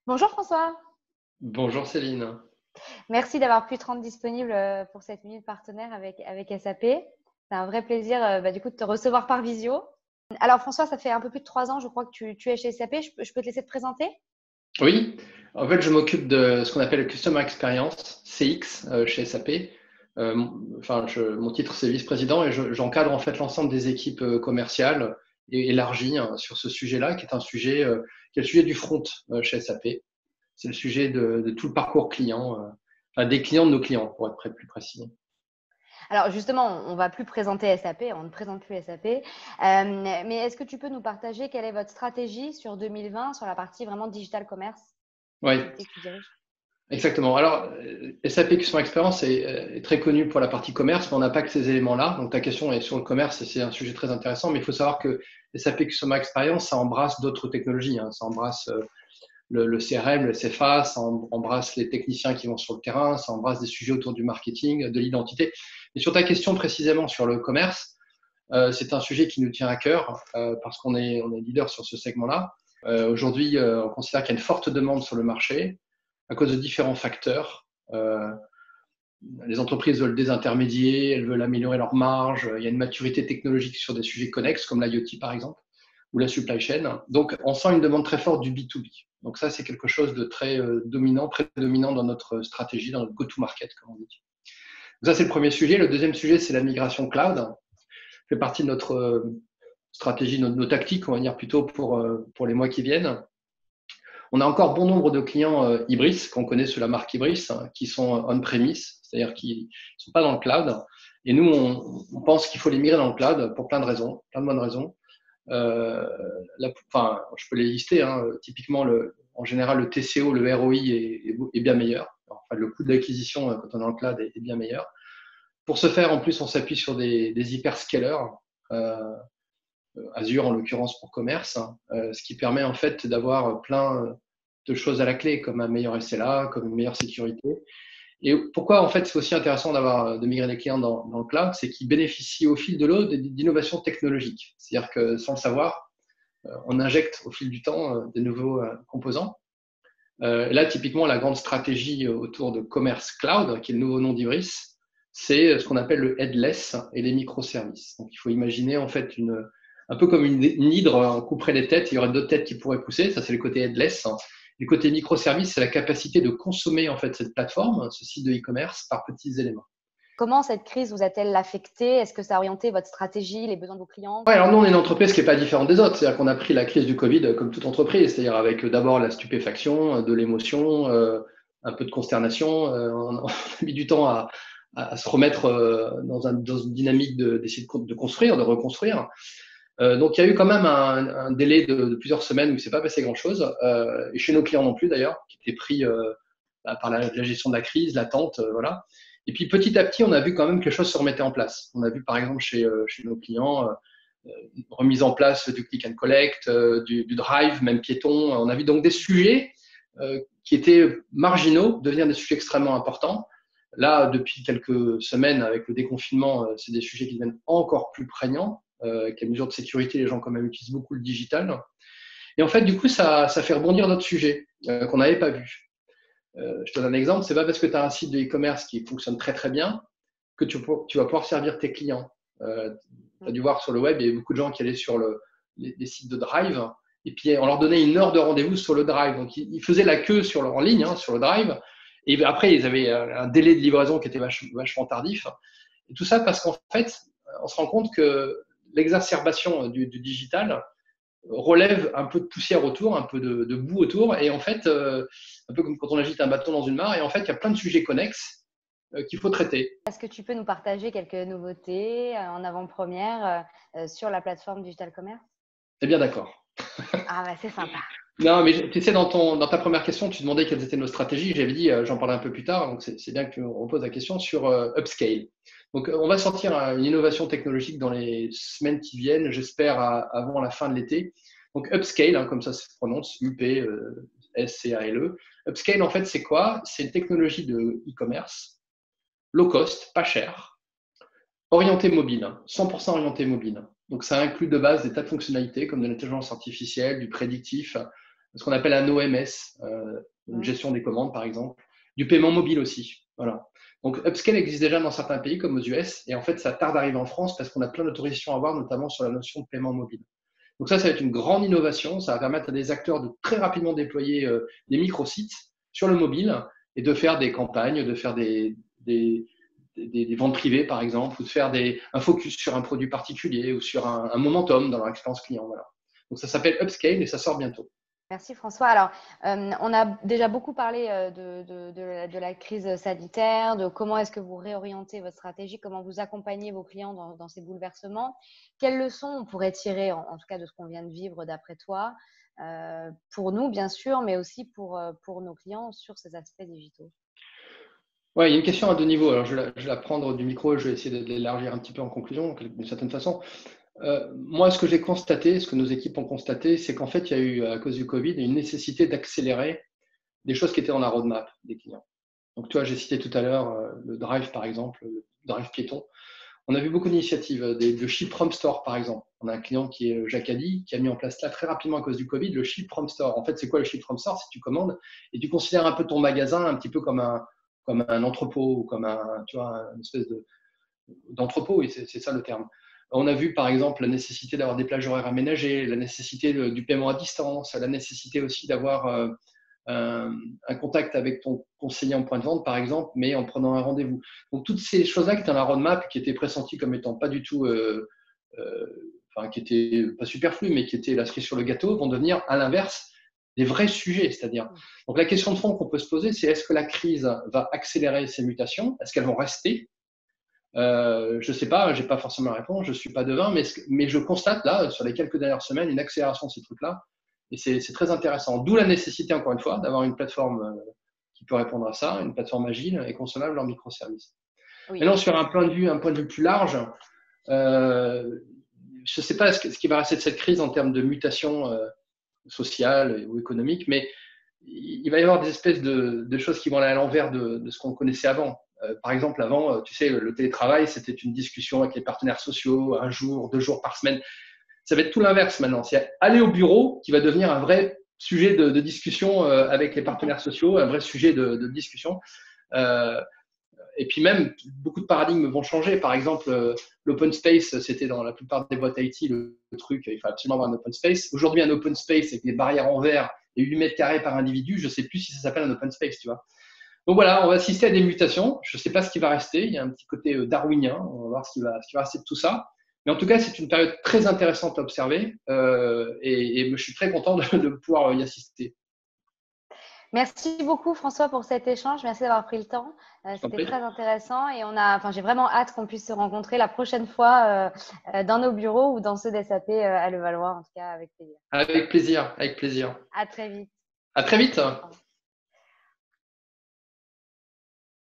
Bonjour François, Bonjour Céline. merci d'avoir pu te rendre disponible pour cette minute partenaire avec SAP. C'est un vrai plaisir du coup de te recevoir par visio. Alors François, ça fait un peu plus de 3 ans, je crois que tu es chez SAP. Je peux te laisser te présenter? Oui, en fait, je m'occupe de ce qu'on appelle le Customer Experience, CX, chez SAP. Mon titre, c'est vice-président et j'encadre en fait l'ensemble des équipes commerciales et élargies hein, sur ce sujet-là, qui est un sujet, qui est le sujet du front chez SAP. C'est le sujet de tout le parcours client, enfin, des clients de nos clients, pour être plus précis. Alors justement, on va plus présenter SAP, on ne présente plus SAP. Mais est-ce que tu peux nous partager quelle est votre stratégie sur 2020 sur la partie vraiment digital commerce, Oui, l'activité que tu diriges? exactement. Alors, SAP Customer Experience est très connu pour la partie commerce, mais on n'a pas que ces éléments-là. Donc, ta question est sur le commerce et c'est un sujet très intéressant, mais il faut savoir que SAP Customer Experience, ça embrasse d'autres technologies. Hein. Ça embrasse le CRM, le CFA, ça embrasse les techniciens qui vont sur le terrain, ça embrasse des sujets autour du marketing, de l'identité. Et sur ta question précisément sur le commerce, c'est un sujet qui nous tient à cœur parce on est leader sur ce segment-là. Aujourd'hui, on considère qu'il y a une forte demande sur le marché à cause de différents facteurs. Les entreprises veulent désintermédier, elles veulent améliorer leurs marges, il y a une maturité technologique sur des sujets connexes comme l'IoT par exemple, ou la supply chain. Donc on sent une demande très forte du B2B. Donc ça, c'est quelque chose de très dominant, prédominant dans notre stratégie, dans notre go-to-market, comme on dit. Donc ça, c'est le premier sujet. Le deuxième sujet, c'est la migration cloud. Ça fait partie de notre stratégie, nos tactiques, on va dire plutôt pour les mois qui viennent. On a encore bon nombre de clients Ibris, qu'on connaît sous la marque Ibris, hein, qui sont on-premise, c'est-à-dire qui ne sont pas dans le cloud. Et nous, on pense qu'il faut les migrer dans le cloud pour plein de raisons, plein de bonnes raisons. Je peux les lister. Hein. Typiquement, en général, le TCO, le ROI est bien meilleur. Enfin, le coût de l'acquisition quand on est dans le cloud est bien meilleur. Pour ce faire, en plus, on s'appuie sur des hyperscalers, euh, Azure en l'occurrence pour commerce, hein, ce qui permet en fait d'avoir plein de choses à la clé, comme un meilleur SLA, comme une meilleure sécurité. Et pourquoi en fait c'est aussi intéressant de migrer des clients dans le cloud, c'est qu'ils bénéficient au fil de l'eau d'innovations technologiques. C'est-à-dire que sans le savoir, on injecte au fil du temps des nouveaux composants. Là, typiquement, la grande stratégie autour de Commerce Cloud, qui est le nouveau nom d'Ibris, c'est ce qu'on appelle le headless et les microservices. Donc, il faut imaginer en fait un peu comme une hydre, on couperait les têtes, il y aurait d'autres têtes qui pourraient pousser. Ça, c'est le côté headless. Le côté microservice, c'est la capacité de consommer en fait cette plateforme, ce site de e-commerce, par petits éléments. Comment cette crise vous a-t-elle affecté? Est-ce que ça a orienté votre stratégie, les besoins de vos clients? Ouais, alors nous, on est une entreprise qui n'est pas différente des autres. C'est-à-dire qu'on a pris la crise du Covid comme toute entreprise, c'est-à-dire avec d'abord la stupéfaction, de l'émotion, un peu de consternation. On a mis du temps à se remettre dans une dynamique d'essayer de construire, de reconstruire. Donc, il y a eu quand même un délai de plusieurs semaines où il ne s'est pas passé grand-chose. Et chez nos clients non plus, d'ailleurs, qui étaient pris par la gestion de la crise, l'attente, voilà. Et puis, petit à petit, on a vu quand même que les choses se remettaient en place. On a vu, par exemple, chez nos clients, remise en place du click and collect, du drive, même piéton. On a vu donc des sujets qui étaient marginaux devenir des sujets extrêmement importants. Là, depuis quelques semaines, avec le déconfinement, c'est des sujets qui deviennent encore plus prégnants. Avec les mesures de sécurité, les gens quand même utilisent beaucoup le digital. Et en fait, du coup, ça fait rebondir d'autres sujets qu'on n'avait pas vus. Je te donne un exemple, c'est pas parce que tu as un site de e-commerce qui fonctionne très très bien que tu vas pouvoir servir tes clients. Tu as dû voir sur le web, il y avait beaucoup de gens qui allaient sur les sites de Drive et puis on leur donnait une heure de rendez-vous sur le Drive. Donc ils faisaient la queue en ligne, hein, sur le Drive. Et après, ils avaient un délai de livraison qui était vachement tardif. Et tout ça parce qu'en fait, on se rend compte que l'exacerbation du digital relève un peu de poussière autour, un peu de boue autour. Et en fait, un peu comme quand on agite un bâton dans une mare. Et en fait, il y a plein de sujets connexes qu'il faut traiter. Est-ce que tu peux nous partager quelques nouveautés en avant-première sur la plateforme Digital Commerce? Eh bien, d'accord. Ah bah c'est sympa. Non, mais tu sais, dans ta première question, tu demandais quelles étaient nos stratégies. J'avais dit, j'en parlerai un peu plus tard, donc c'est bien que tu me reposes la question sur Upscale. Donc, on va sortir une innovation technologique dans les semaines qui viennent, j'espère avant la fin de l'été. Donc, Upscale, hein, comme ça se prononce, U-P-S-C-A-L-E. Upscale, en fait, c'est quoi? C'est une technologie de e-commerce, low cost, pas cher, orienté mobile, 100% orienté mobile. Donc, ça inclut de base des tas de fonctionnalités comme de l'intelligence artificielle, du prédictif, ce qu'on appelle un OMS, une gestion des commandes par exemple, du paiement mobile aussi. Voilà. Donc Upscale existe déjà dans certains pays comme aux US, et en fait ça tarde d'arriver en France parce qu'on a plein d'autorisations à avoir, notamment sur la notion de paiement mobile. Donc ça va être une grande innovation, ça va permettre à des acteurs de très rapidement déployer des microsites sur le mobile et de faire des campagnes, de faire des ventes privées par exemple, ou de faire un focus sur un produit particulier ou sur un momentum dans leur expérience client. Voilà. Donc ça s'appelle Upscale et ça sort bientôt. Merci François. Alors, on a déjà beaucoup parlé de la crise sanitaire, de comment est-ce que vous réorientez votre stratégie, comment vous accompagnez vos clients dans ces bouleversements. Quelles leçons on pourrait tirer, en tout cas de ce qu'on vient de vivre d'après toi, pour nous bien sûr, mais aussi pour nos clients sur ces aspects digitaux? Ouais, il y a une question à deux niveaux. Alors, je vais la prendre du micro et je vais essayer de l'élargir un petit peu en conclusion, d'une certaine façon. Moi, ce que j'ai constaté, ce que nos équipes ont constaté, c'est qu'en fait, il y a eu, à cause du Covid, une nécessité d'accélérer des choses qui étaient dans la roadmap des clients. Donc, tu vois, j'ai cité tout à l'heure le Drive, par exemple, le Drive piéton. On a vu beaucoup d'initiatives, de Ship From Store, par exemple. On a un client qui est Jacadi, qui a mis en place là très rapidement à cause du Covid, le Ship From Store. En fait, c'est quoi le Ship From Store? C'est que tu commandes et tu considères un peu ton magasin un petit peu comme un entrepôt ou comme tu vois, une espèce d'entrepôt, et c'est ça le terme. On a vu par exemple la nécessité d'avoir des plages horaires aménagées, la nécessité du paiement à distance, la nécessité aussi d'avoir un contact avec ton conseiller en point de vente, par exemple, mais en prenant un rendez-vous. Donc, toutes ces choses-là qui étaient dans la roadmap, qui étaient pressenties comme étant pas du tout, qui étaient pas superflues, mais qui étaient la cerise sur le gâteau, vont devenir, à l'inverse, des vrais sujets. C'est-à-dire, donc la question de fond qu'on peut se poser, c'est est-ce que la crise va accélérer ces mutations? Est-ce qu'elles vont rester? Je ne sais pas, je n'ai pas forcément la réponse, je ne suis pas devin, mais je constate là, sur les quelques dernières semaines, une accélération de ces trucs-là. Et c'est très intéressant. D'où la nécessité, encore une fois, d'avoir une plateforme qui peut répondre à ça, une plateforme agile et consommable en microservices. Oui. Maintenant, sur un point de vue plus large, je ne sais pas ce qui va rester de cette crise en termes de mutation sociale ou économique, mais il va y avoir des espèces de choses qui vont aller à l'envers de ce qu'on connaissait avant. Par exemple, avant, tu sais, le télétravail, c'était une discussion avec les partenaires sociaux, 1 jour, 2 jours par semaine. Ça va être tout l'inverse maintenant. C'est aller au bureau qui va devenir un vrai sujet de discussion avec les partenaires sociaux, un vrai sujet de discussion. Et puis même, beaucoup de paradigmes vont changer. Par exemple, l'open space, c'était dans la plupart des boîtes IT le truc, il faut absolument avoir un open space. Aujourd'hui, un open space avec des barrières en verre et 8 mètres carrés par individu, je ne sais plus si ça s'appelle un open space, tu vois. Donc voilà, on va assister à des mutations. Je ne sais pas ce qui va rester. Il y a un petit côté darwinien. On va voir ce qui va rester de tout ça. Mais en tout cas, c'est une période très intéressante à observer et je suis très content de pouvoir y assister. Merci beaucoup François pour cet échange. Merci d'avoir pris le temps. C'était très intéressant et j'ai vraiment hâte qu'on puisse se rencontrer la prochaine fois dans nos bureaux ou dans ceux d'SAP à Levallois, en tout cas avec plaisir. Avec plaisir, avec plaisir. À très vite. À très vite.